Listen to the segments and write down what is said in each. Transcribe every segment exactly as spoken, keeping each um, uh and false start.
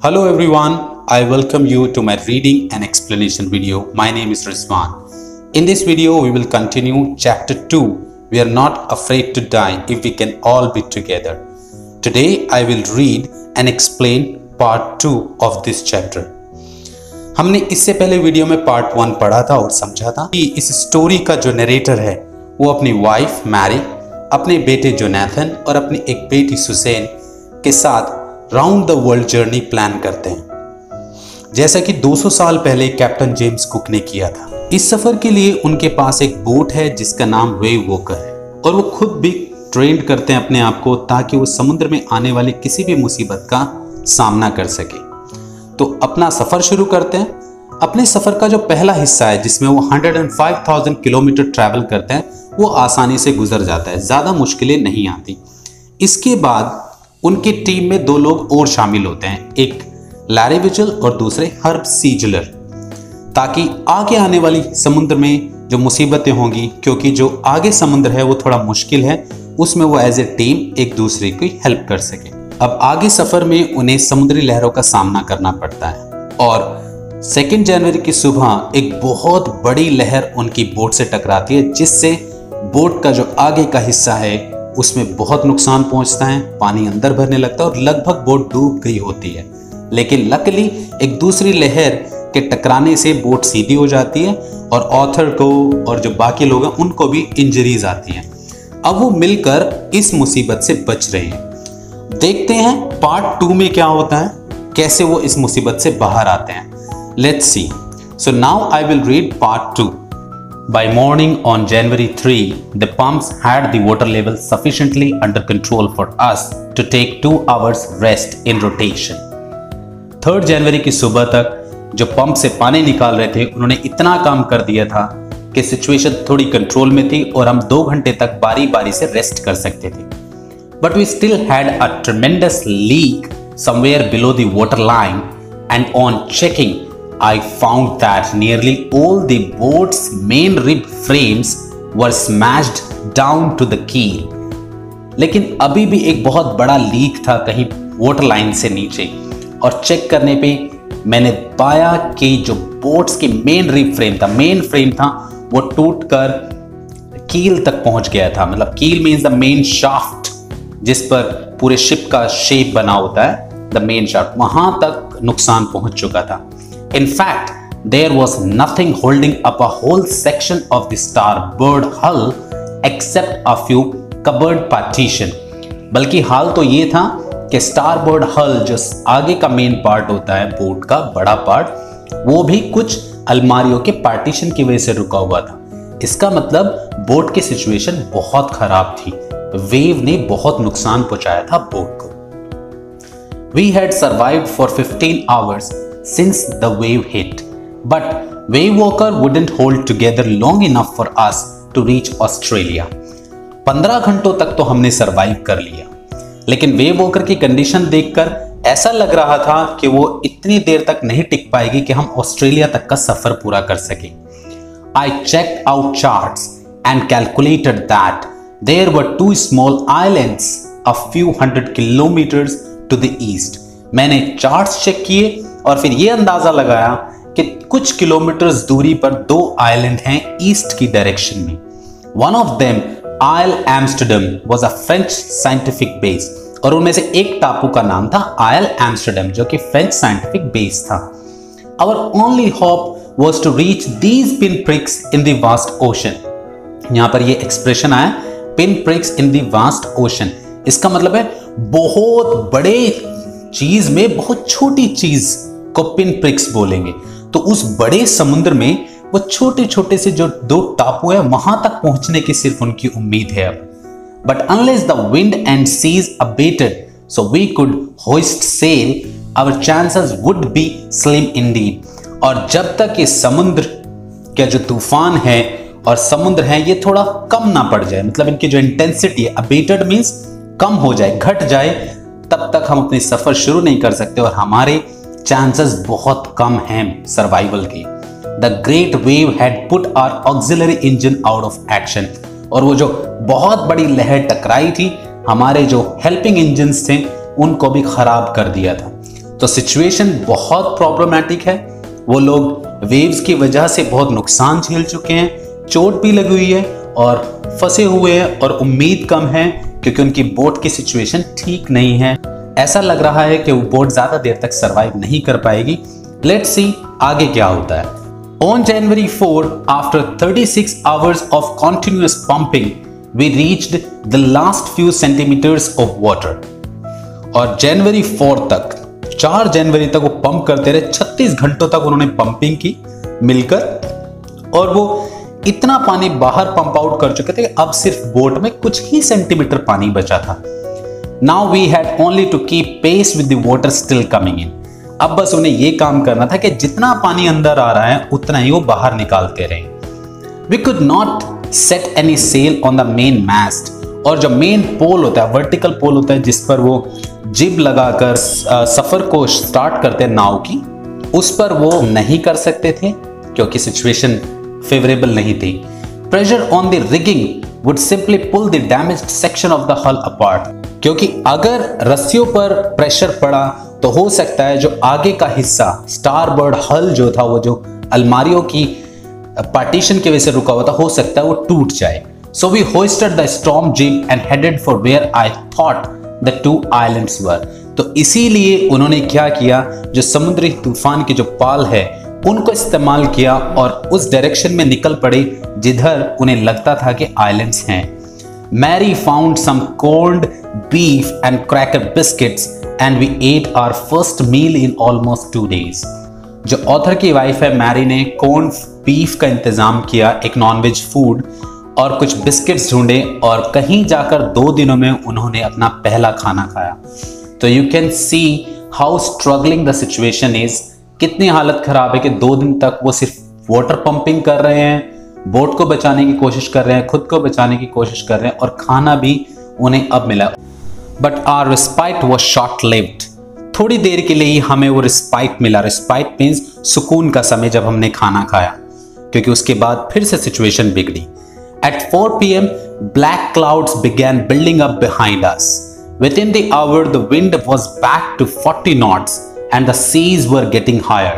Hello everyone, I welcome you to my reading and explanation video. My name is Rizwan. In this video, we will continue chapter two. We are not afraid to die if we can all be together. Today, I will read and explain part two of this chapter. हमने इससे पहले video में part one पढ़ा था और समझा था कि इस स्टोरी का जो नरेटर है वो अपनी वाइफ मैरी, अपने बेटे जोनाथन और अपनी एक बेटी सुसैन के साथ round the world journey plan करते हैं, जैसा कि दो सौ साल पहले कैप्टन जेम्स कुक ने किया था। इस सफर के लिए उनके पास एक बोट है जिसका नाम वेव वॉकर है और वो खुद भी ट्रेंड करते हैं अपने आप को ताकि वो समुद्र में आने वाली किसी भी मुसीबत का सामना कर सके। तो अपना सफर शुरू करते हैं। अपने सफर का जो पहला हिस्सा है जिसमें वो एक सौ पाँच हज़ार किलोमीटर ट्रैवल करते हैं वो आसानी से गुजर जाता है, ज़्यादा मुश्किलें नहीं आती। इसके बाद उनकी टीम में दो लोग और शामिल होते हैं, एक लैरी विचल और दूसरे हर्ब सीजलर, ताकि आगे आने वाली समुद्र में जो मुसीबतें होंगी, क्योंकि जो आगे समुद्र है वो थोड़ा मुश्किल है, उसमें वो एज ए टीम एक दूसरे की हेल्प कर सके। अब आगे सफर में उन्हें समुद्री लहरों का सामना करना पड़ता है और सेकेंड जनवरी की सुबह एक बहुत बड़ी लहर उनकी बोट से टकराती है, जिससे बोट का जो आगे का हिस्सा है उसमें बहुत नुकसान पहुंचता है। पानी अंदर भरने लगता है और लगभग बोट डूब गई होती है, लेकिन लकीली एक दूसरी लहर के टकराने से बोट सीधी हो जाती है और ऑथर को और जो बाकी लोग हैं उनको भी इंजरीज आती हैं। अब वो मिलकर इस मुसीबत से बच रहे हैं। देखते हैं पार्ट टू में क्या होता है, कैसे वो इस मुसीबत से बाहर आते हैं। Let's see. So now I will read part two. By morning on January third, the pumps had the water level sufficiently under control for us to take two hours rest in rotation. Third जनवरी की सुबह तक जो pump से पानी निकाल रहे थे उन्होंने इतना काम कर दिया था कि सिचुएशन थोड़ी कंट्रोल में थी और हम दो घंटे तक बारी बारी से रेस्ट कर सकते थे। But we still had a tremendous leak somewhere below the water line, and on checking I found that nearly all the boat's main rib frames were smashed down to the keel. लेकिन अभी भी एक बहुत बड़ा leak था कहीं water line से नीचे, और चेक करने पे मैंने पाया कि जो बोट्स की मेन रिब फ्रेम था मेन फ्रेम था वो टूटकर कील तक पहुंच गया था। मतलब कील मीन्स द मेन शाफ्ट जिस पर पूरे शिप का शेप बना होता है, द मेन शाफ्ट, वहां तक नुकसान पहुंच चुका था। In fact, there was nothing holding up a whole section of the starboard hull except a few cupboard partition. बल्कि हाल तो ये था कि starboard hull जो आगे का मेन पार्ट होता है बोट का बड़ा पार्ट, वो भी कुछ अलमारियों के पार्टीशन की वजह से रुका हुआ था। इसका मतलब बोट की सिचुएशन बहुत खराब थी, वेव ने बहुत नुकसान पहुंचाया था बोट को। We had survived for fifteen hours since the wave hit, but wave walker wouldn't hold together long enough for us to reach Australia. पंद्रह घंटों तक तो हमने सरवाइव कर लिया, लेकिन वेव वॉकर की कंडीशन देखकर ऐसा लग रहा था कि वो इतनी देर तक नहीं टिक पाएगी कि हम ऑस्ट्रेलिया तक का सफर पूरा कर सके। I checked out charts and calculated that there were two small islands a few hundred kilometers to the east. मैंने चार्ट्स चेक किए और फिर ये अंदाजा लगाया कि कुछ किलोमीटर्स दूरी पर दो आइलैंड हैं ईस्ट की डायरेक्शन में। One of them isle Amsterdam was a French scientific base, और उनमें से एक टापू का नाम था आइल एम्स्टरडम जो कि फ्रेंच साइंटिफिक बेस था। Our only hope was to reach these pin pricks in the vast ocean. यहां पर ये एक्सप्रेशन आया pin pricks in the vast ocean, इसका मतलब है बहुत बड़े चीज में बहुत छोटी चीज को पिन प्रिक्स बोलेंगे। तो उस बड़े समुद्र में वो छोटे छोटे से जो दो टापू है वहां तक पहुंचने की सिर्फ उनकी उम्मीद है अब। But unless the wind and seas abated so we could hoist sail, our chances would be slim indeed. और जब तक ये समुद्र का जो तूफान है और समुद्र है ये थोड़ा कम ना पड़ जाए, मतलब इनकी जो इंटेंसिटी है, अबेटेड मीन्स कम हो जाए, घट जाए, तब तक हम अपनी सफर शुरू नहीं कर सकते और हमारे चांसेस बहुत कम हैं सर्वाइवल के। The great wave had put our auxiliary engine out of action, और वो जो बहुत बड़ी लहर टकराई थी हमारे जो हेल्पिंग इंजन्स थे उनको भी खराब कर दिया था। तो सिचुएशन बहुत प्रॉब्लमेटिक है। वो लोग वेव्स की वजह से बहुत नुकसान झेल चुके हैं, चोट भी लगी हुई है और फंसे हुए हैं और उम्मीद कम है क्योंकि उनकी बोट की सिचुएशन ठीक नहीं है। ऐसा लग रहा है कि वो बोट ज्यादा देर तक सरवाइव नहीं कर पाएगी। लेट्स सी आगे क्या होता है। On January fourth, after thirty-six hours of continuous pumping, we reached the last few centimeters of water. और जनवरी फोर्थ तक, चार जनवरी तक वो पंप करते रहे, छत्तीस घंटों तक उन्होंने पंपिंग की मिलकर, और वो इतना पानी बाहर पंप आउट कर चुके थे कि अब सिर्फ बोट में कुछ ही सेंटीमीटर पानी बचा था। Now we had only to keep pace with the water still coming in. अब बस उन्हें ये काम करना था कि जितना पानी अंदर आ रहा है उतना ही वो बाहर निकालते रहे। We could not set any sail on the main mast. और जो मेन पोल होता है, वर्टिकल पोल होता है जिस पर वो जिब लगाकर सफर को स्टार्ट करते हैं नाव की, उस पर वो नहीं कर सकते थे क्योंकि सिचुएशन फेवरेबल नहीं थी। Pressure on the rigging would simply pull the damaged section of the hull apart. क्योंकि अगर रस्सियों पर प्रेशर पड़ा तो हो सकता है जो आगे का हिस्सा स्टारबर्ड हल जो था, वो जो अलमारियों की पार्टीशन की वजह से रुका हुआ था, हो सकता है वो टूट जाए। So we hoisted the storm jib and headed for where I thought the two islands were. तो इसीलिए उन्होंने क्या किया, जो समुद्री तूफान के जो पाल है उनको इस्तेमाल किया और उस डायरेक्शन में निकल पड़े जिधर उन्हें लगता था कि आइलैंड्स हैं। Mary found some cold beef and cracker biscuits and we ate our first meal in almost two days. जो ऑथर की वाइफ है मैरी ने कॉर्न बीफ का इंतजाम किया, एक नॉनवेज फूड, और कुछ बिस्किट्स ढूंढे और कहीं जाकर दो दिनों में उन्होंने अपना पहला खाना खाया। तो you can see how struggling the situation is. कितनी हालत खराब है कि दो दिन तक वो सिर्फ वाटर पंपिंग कर रहे हैं, बोट को बचाने की कोशिश कर रहे हैं, खुद को बचाने की कोशिश कर रहे हैं, और खाना भी उन्हें अब मिला। But our respite was short-lived. थोड़ी देर के लिए ही हमें वो रिस्पाइट मिला। रिस्पाइट मीन्स सुकून का समय, जब हमने खाना खाया, क्योंकि उसके बाद फिर से सिचुएशन बिगड़ी। At four p m, black clouds began building up behind us. Within the hour, the wind was back to forty knots and the seas were getting higher.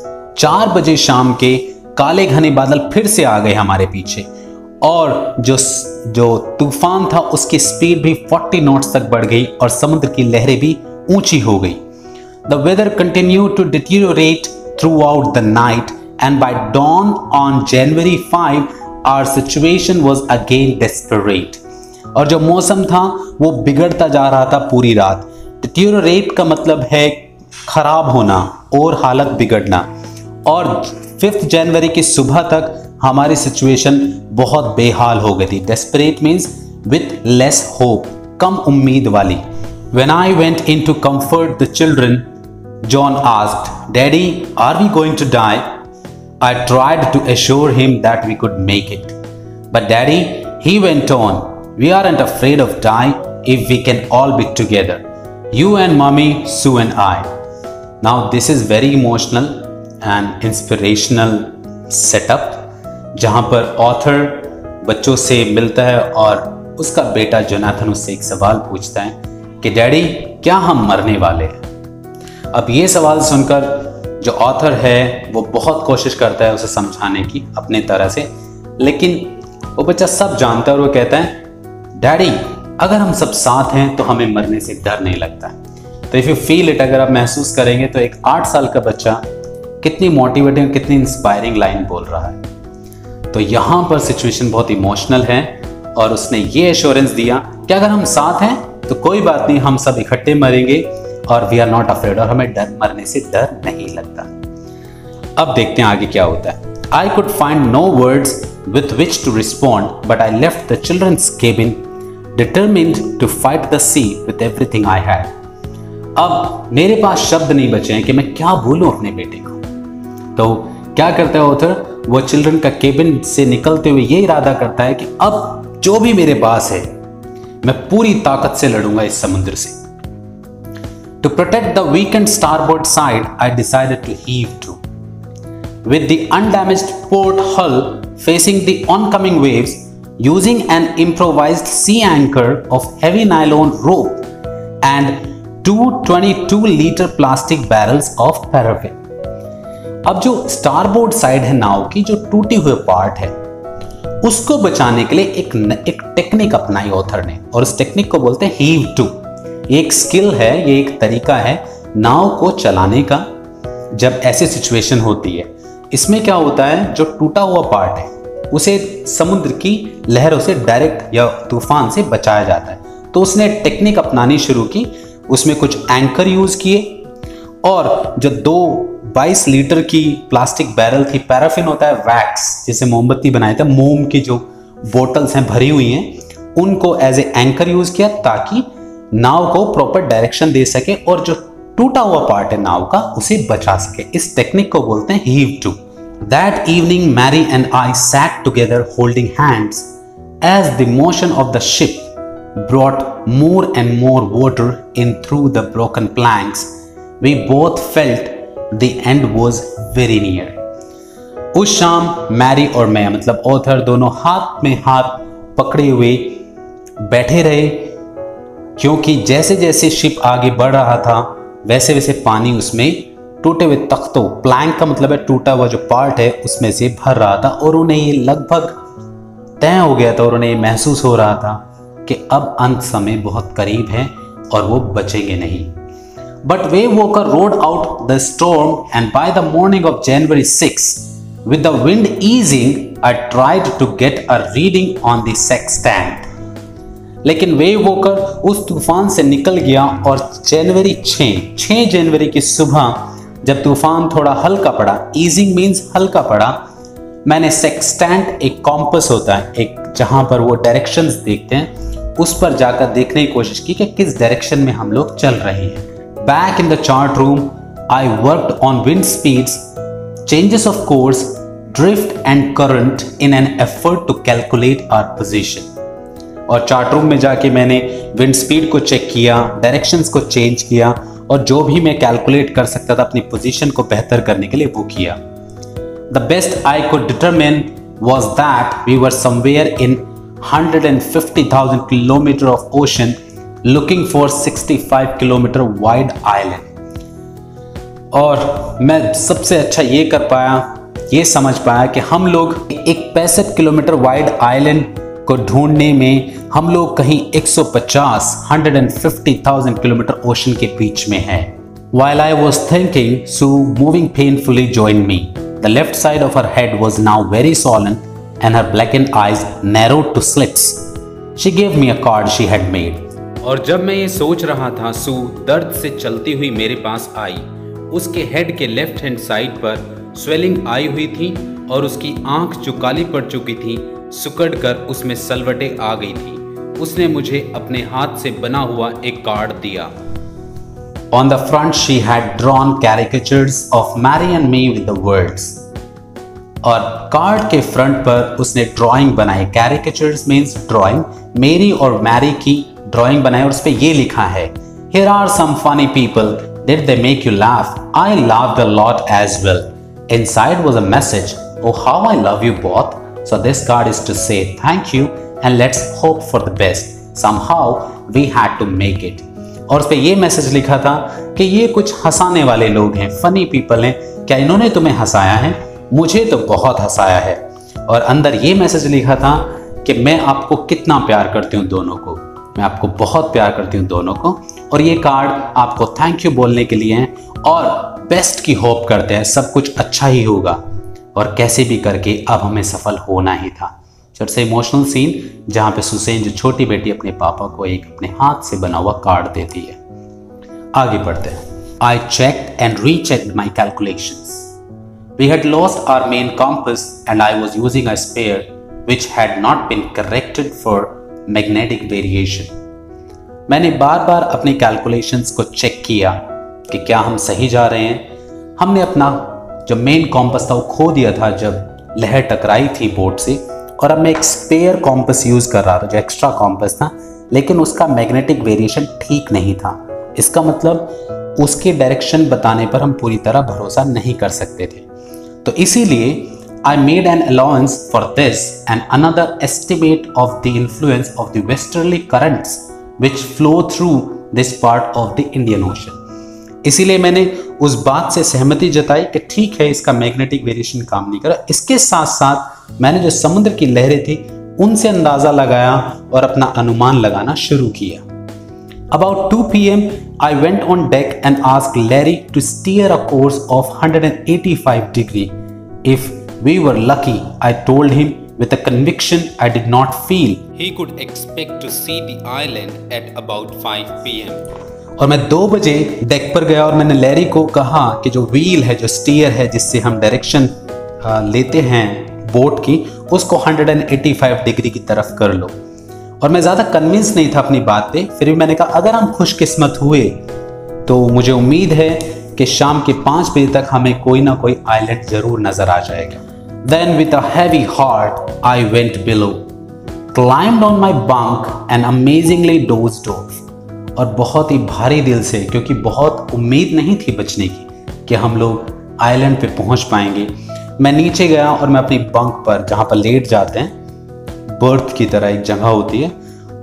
चार बजे शाम के काले घने बादल फिर से आ गए हमारे पीछे, और जो जो तूफान था उसकी स्पीड भी चालीस नॉट्स तक बढ़ गई और समुद्र की लहरें भी ऊंची हो गई। The weather continued to deteriorate throughout the night and by dawn on January fifth, our situation was again desperate. और जो मौसम था वो बिगड़ता जा रहा था पूरी रात। Deteriorate का मतलब है खराब होना और हालत बिगड़ना, और फिफ्थ जनवरी की सुबह तक हमारी सिचुएशन बहुत बेहाल हो गई थी। Desperate means with less hope, कम उम्मीद वाली। When I went in to comfort the children, John asked, "Daddy, are we going to die?" I tried to assure him that we could make it. But Daddy, he went on, "We aren't afraid of dying if we can all be together. You and Mommy, Sue and I." Now this is very emotional and inspirational setup, जहां पर author बच्चों से मिलता है और उसका बेटा Jonathan उससे एक सवाल पूछता है कि डैडी, क्या हम मरने वाले हैं? अब ये सवाल सुनकर जो ऑथर है वो बहुत कोशिश करता है उसे समझाने की अपने तरह से, लेकिन वो बच्चा सब जानता है और वो कहता है, डैडी, अगर हम सब साथ हैं तो हमें मरने से डर नहीं लगता। तो इफ़ यू फील इट, अगर आप महसूस करेंगे तो एक आठ साल का बच्चा कितनी मोटिवेटिंग, कितनी इंस्पायरिंग लाइन बोल रहा है। तो यहाँ पर सिचुएशन बहुत इमोशनल है और उसने ये एश्योरेंस दिया कि अगर हम साथ हैं तो कोई बात नहीं, हम सब इकट्ठे मरेंगे और वी आर नॉट अफ्रेड, और हमें डर मरने से डर नहीं लगता। अब देखते हैं आगे क्या होता है। I could find no words with which to respond, but I left the children's cabin determined to fight the sea with everything I had. अब मेरे पास शब्द नहीं बचे हैं कि मैं क्या बोलूं अपने बेटे को। तो क्या करता है ऑथर, वो चिल्ड्रन का केबिन से निकलते हुए ये इरादा करता है कि अब जो भी मेरे पास है मैं पूरी ताकत से लड़ूंगा इस समुद्र से। To protect the weakened starboard side, I decided to heave to. With the undamaged port hull facing the oncoming waves, using an improvised sea anchor of heavy nylon rope and two twenty two litre plastic barrels of paraffin. अब जो starboard side है नाव की, जो टूटी हुए part है, उसको बचाने के लिए एक एक टेक्निक अपनाई ऑथर ने, और उस टेक्निक को बोलते हैं हीव टू। एक स्किल है, ये एक तरीका है नाव को चलाने का जब ऐसी सिचुएशन होती है। इसमें क्या होता है, जो टूटा हुआ पार्ट है उसे समुद्र की लहरों से डायरेक्ट या तूफान से बचाया जाता है। तो उसने टेक्निक अपनानी शुरू की, उसमें कुछ एंकर यूज किए, और जो दो बाईस लीटर की प्लास्टिक बैरल थी, पैराफिन होता है वैक्स, जिसे मोमबत्ती बनाए थे, मोम की जो बोतल्स हैं भरी हुई हैं, उनको एज ए एंकर यूज किया ताकि नाव को प्रॉपर डायरेक्शन दे सके और जो टूटा हुआ पार्ट है नाव का उसे बचा सके। इस टेक्निक को बोलते हैं heave to. That evening, Mary and I sat together holding hands as the motion of the ship brought more and more water in through the broken planks. We both felt the end was very near. उस शाम Mary और मैं, मतलब author, दोनों हाथ में हाथ पकड़े हुए बैठे रहे, क्योंकि जैसे जैसे शिप आगे बढ़ रहा था वैसे वैसे पानी उसमें टूटे हुए तख्तों, प्लैंक का मतलब है टूटा हुआ जो पार्ट है, उसमें से भर रहा था। और उन्हें ये लगभग तय हो गया था और उन्हें महसूस हो रहा था कि अब अंत समय बहुत करीब है और वो बचेंगे नहीं। But Wave Walker rode out the storm and by the morning of January sixth with the wind easing I tried to get a reading on the sextant. लेकिन वेव वॉकर उस तूफान से निकल गया और जनवरी छह जनवरी की सुबह जब तूफान थोड़ा हल्का पड़ा, ईजिंग मीन्स हल्का पड़ा, मैंने सेक्सटेंट, एक कॉम्पस होता है एक जहां पर वो डायरेक्शंस देखते हैं, उस पर जाकर देखने की कोशिश की कि किस डायरेक्शन में हम लोग चल रहे हैं। Back in the chart room I worked on wind speeds, changes of course, drift and current in an effort to calculate our position. और चार्ट रूम में जाके मैंने विंड स्पीड को चेक किया, डायरेक्शंस को चेंज किया, और जो भी मैं कैलकुलेट कर सकता था अपनी पोजीशन को बेहतर करने के लिए वो किया। The best I could determine was that we were somewhere in one hundred fifty thousand kilometres of ocean looking for sixty-five kilometre wide island. और मैं सबसे अच्छा ये कर पाया, ये समझ पाया कि हम लोग एक पैंसठ किलोमीटर वाइड आइलैंड को ढूंढने में हम लोग कहीं one hundred fifty thousand kilometre ocean के बीच में है। While I was thinking, Sue, moving painfully, joined me. The left side of her head was now very swollen and her blackened eyes narrowed to slits. She gave me a card she had made. और जब मैं ये सोच रहा था, सू दर्द से चलती हुई मेरे पास आई। उसके हेड के लेफ्ट हैंड साइड पर स्वेलिंग आई हुई थी और उसकी आंख जो काली पड़ चुकी थी सुकड़ कर उसमें सलवटें आ गई थी। उसने मुझे अपने हाथ से बना हुआ एक कार्ड दिया। On the front she had drawn caricatures of Mary and me with the words. और कार्ड के फ्रंट पर उसने ड्राइंग बनाई। कैरिकेचर्स मीन्स ड्राइंग, मेरी और मैरी की ड्राइंग बनाई और उस पे ये लिखा है, Here are some funny people. Did they make you laugh? I laughed a lot as well. Inside was a message. Oh, how I love you both. So this card is to say thank you and let's hope for the best. Somehow we had to make it. और उस पे ये message लिखा था कि ये कुछ हंसाने वाले लोग हैं, फनी पीपल हैं, क्या इन्होंने तुम्हें हंसाया है? मुझे तो बहुत हंसाया है। और अंदर ये मैसेज लिखा था कि मैं आपको कितना प्यार करती हूँ दोनों को, मैं आपको बहुत प्यार करती हूँ दोनों को। और ये कार्ड आपको थैंक यू बोलने के लिए है और बेस्ट की होप करते हैं, सब कुछ अच्छा ही होगा और कैसे भी करके अब हमें सफल होना ही था। छोटा सा इमोशनल सीन जहाँ पे सुसैन जो छोटी बेटी अपने पापा को एक अपने हाथ से बना हुआ कार्ड देती है। आगे बढ़ते हैं। I checked and rechecked my calculations. We had lost our main compass and I was using a spare which had not been corrected for magnetic variation. मैंने बार बार अपने कैलकुलेशंस को चेक किया कि क्या हम सही जा रहे हैं। हमने अपना जो मेन कॉम्पस था वो खो दिया था जब लहर टकराई थी बोट से, और अब मैं एक स्पेयर कॉम्पस यूज कर रहा था जो एक्स्ट्रा कॉम्पस था, लेकिन उसका मैग्नेटिक वेरिएशन ठीक नहीं था। इसका मतलब उसके डायरेक्शन बताने पर हम पूरी तरह भरोसा नहीं कर सकते थे। तो इसीलिए I made an allowance for this and another estimate of the influence of the westerly currents which flow through this part of the Indian Ocean. इसीलिए मैंने उस बात से सहमति जताई कि ठीक है, इसका मैग्नेटिक वेरिएशन काम नहीं करा। इसके साथ साथ मैंने जो समुद्र की लहरें थी उनसे अंदाजा लगाया और अपना अनुमान लगाना शुरू किया। About two p m I went on deck and asked Larry to steer a course of one hundred eighty-five degree. If we were lucky, I told him with a conviction I did not feel. He could expect to see the island at about five p m और मैं दो बजे deck पर गया और मैंने Larry को कहा कि जो व्हील है, जो स्टीयर है, जिससे हम डायरेक्शन लेते हैं बोट की, उसको one hundred eighty-five डिग्री की तरफ कर लो। और मैं ज़्यादा कन्विंस नहीं था अपनी बात पे, फिर भी मैंने कहा अगर हम खुशकिस्मत हुए तो मुझे उम्मीद है कि शाम के पाँच बजे तक हमें कोई ना कोई आइलैंड ज़रूर नज़र आ जाएगा। Then with a heavy heart I went below, climbed on my bunk and amazingly dozed off. और बहुत ही भारी दिल से, क्योंकि बहुत उम्मीद नहीं थी बचने की कि हम लोग आइलैंड पे पहुंच पाएंगे, मैं नीचे गया और मैं अपनी बंक पर, जहाँ पर लेट जाते हैं, बर्थ की तरह एक जगह होती है,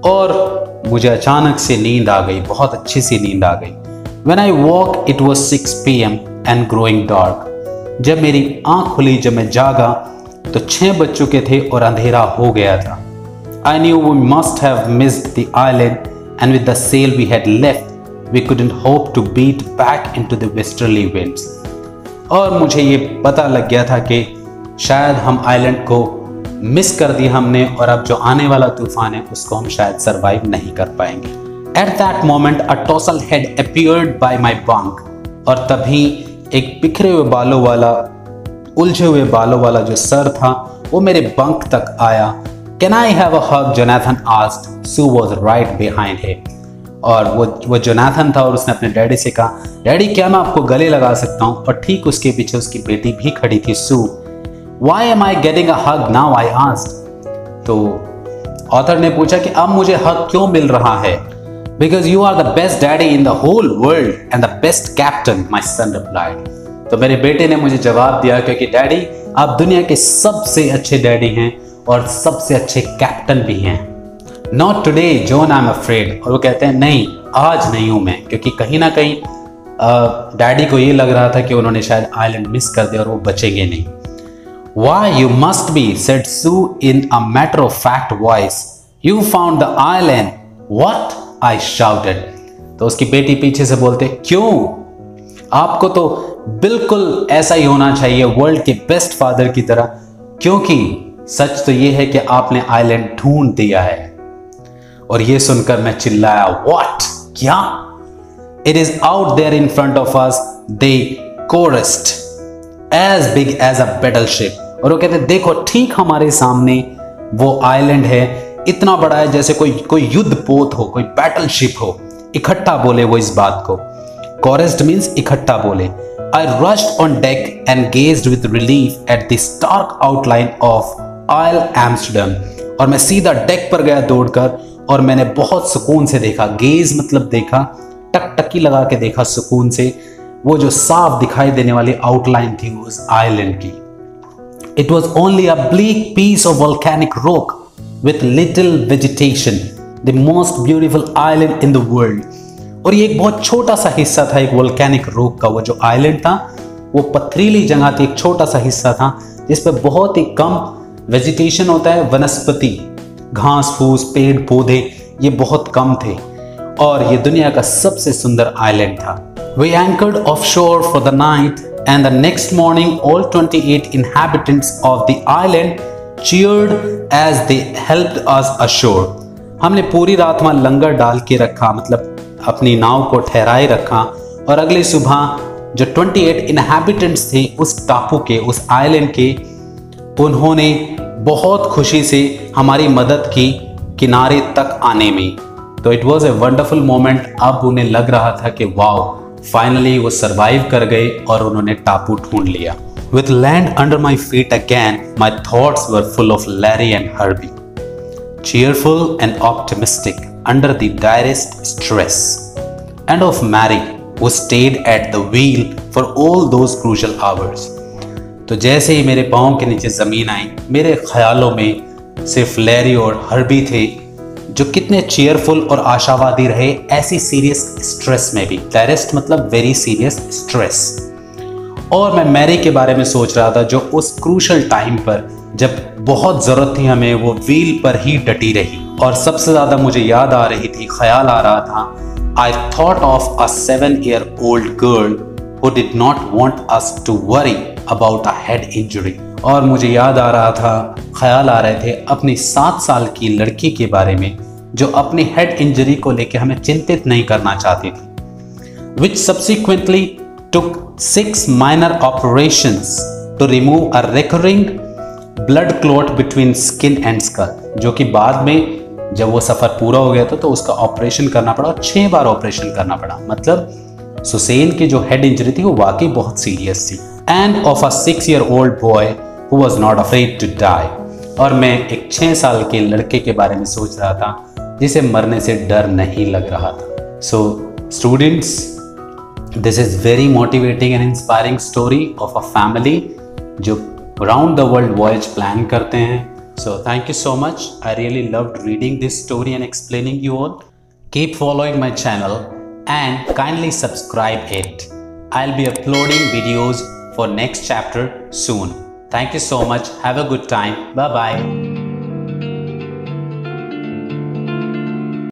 और मुझे अचानक से नींद आ गई, बहुत अच्छी सी नींद आ गई। When I woke it was six p m and growing dark. जब मेरी आँख खुली, जब मैं जागा तो छः बज चुके थे और अंधेरा हो गया था। I knew we must have missed the island and with the sail we had left we couldn't hope to beat back into the westerly winds. और मुझे ये पता लग गया था कि शायद हम आइलैंड को मिस कर दिया हमने, और अब जो आने वाला तूफान है उसको हम शायद सरवाइव नहीं कर पाएंगे। At that moment a tousled head appeared by my bunk. और तभी एक बिखरे हुए बालों वाला, उलझे हुए बालों वाला जो सर था वो मेरे बंक तक आया। Can I have a hug? Jonathan asked. Sue was right behind him. और वो वो जोनाथन था और उसने अपने डैडी से कहा, डैडी क्या मैं आपको गले लगा सकता हूँ? और ठीक उसके पीछे उसकी बेटी भी खड़ी थी, Sue. Why am I getting a hug now? I asked. तो ऑथर ने पूछा कि अब मुझे हग क्यों मिल रहा है? Because you are the best daddy in the whole world and the best captain, my son replied. तो मेरे बेटे ने मुझे जवाब दिया, क्योंकि डैडी आप दुनिया के सबसे अच्छे डैडी हैं और सबसे अच्छे कैप्टन भी हैं। Not today, John, I'm afraid. और वो कहते हैं नहीं, आज नहीं हूं मैं, क्योंकि कहीं ना कहीं डैडी को ये लग रहा था कि उन्होंने शायद आइलैंड मिस कर दिया और वो बचेंगे नहीं। Why, you must be, said Sue in a matter-of-fact voice. You found the island. What? I shouted. तो उसकी बेटी पीछे से बोलते, क्यों? आपको तो बिल्कुल ऐसा ही होना चाहिए, वर्ल्ड के बेस्ट फादर की तरह, क्योंकि सच तो ये है कि आपने आइलैंड ढूंढ दिया है। और ये सुनकर मैं चिल्लाया, What? क्या? It is out there in front of us, they chorused. As big as a battleship. और वो कहते देखो ठीक हमारे सामने वो आइलैंड है, इतना बड़ा है जैसे कोई कोई युद्ध पोत हो, कोई बैटलशिप हो। इकट्ठा बोले वो इस बात को। Chorused means इकट्ठा बोले। I rushed on deck and gazed with relief at the stark outline of Isle Amsterdam. और मैं सीधा डेक पर गया दौड़कर और मैंने बहुत सुकून से देखा। गेज मतलब देखा, टकटकी लगा के देखा सुकून से, वो जो साफ दिखाई देने वाली आउटलाइन थी उस आइलैंड की। It was only a bleak piece of volcanic rock with little vegetation, the most beautiful island in the world. और ये एक बहुत छोटा सा हिस्सा था एक वोल्केनिक रॉक का। वो जो आइलैंड था वो पथरीली जगह थी, एक छोटा सा हिस्सा था जिस पे बहुत ही कम वेजिटेशन होता है, वनस्पति, घास फूस, पेड़ पौधे ये बहुत कम थे, और ये दुनिया का सबसे सुंदर आइलैंड था। We anchored offshore for the night and the next morning all twenty-eight inhabitants of the island cheered as they helped us ashore. हमने पूरी रात वहाँ लंगर डाल के रखा, मतलब अपनी नाव को ठहराए रखा, और अगली सुबह जो अट्ठाईस इनहैबिटेंट्स थे उस टापू के, उस आइलैंड के, उन्होंने बहुत खुशी से हमारी मदद की किनारे तक आने में। तो it was a wonderful moment. अब उन्हें लग रहा था कि वाओ, फाइनली वो सरवाइव कर गए और उन्होंने टापू ढूंढ लिया। With land under my feet again, my thoughts were full of Larry and Herbie, cheerful and optimistic under the direst stress, and of Mary, who stayed at the wheel for all those crucial hours. तो जैसे ही मेरे पाँव के नीचे जमीन आई, मेरे ख्यालों में सिर्फ लैरी और हर्बी थे जो कितने चेयरफुल और आशावादी रहे ऐसी सीरियस स्ट्रेस में भी। टेरेस्ट मतलब वेरी सीरियस स्ट्रेस। और मैं मैरी के बारे में सोच रहा था, जो उस क्रूशल टाइम पर जब बहुत ज़रूरत थी हमें, वो व्हील पर ही डटी रही। और सबसे ज़्यादा मुझे याद आ रही थी, ख्याल आ रहा था, I thought of a seven year old girl who did not want us to worry about a head injury. और मुझे याद आ रहा था, ख्याल आ रहे थे अपनी सात साल की लड़की के बारे में जो अपनी हेड इंजरी को लेकर हमें चिंतित नहीं करना चाहती थी। Which subsequently took six minor operations to remove a recurring blood clot between skin and skull, जो कि बाद में जब वो सफ़र पूरा हो गया था तो उसका ऑपरेशन करना पड़ा, छः बार ऑपरेशन करना पड़ा। मतलब सुसैन की जो हेड इंजरी थी वो वाकई बहुत सीरियस थी। And of a six year old boy who was not afraid to die, और मैं एक छः साल के लड़के के बारे में सोच रहा था जिसे मरने से डर नहीं लग रहा था। So students, this is very motivating and inspiring story of a family जो round the world voyage plan करते हैं। So thank you so much. I really loved reading this story and explaining you all. Keep following my channel and kindly subscribe it. I'll be uploading videos for next chapter soon. Thank you so much. Have a good time. Bye bye.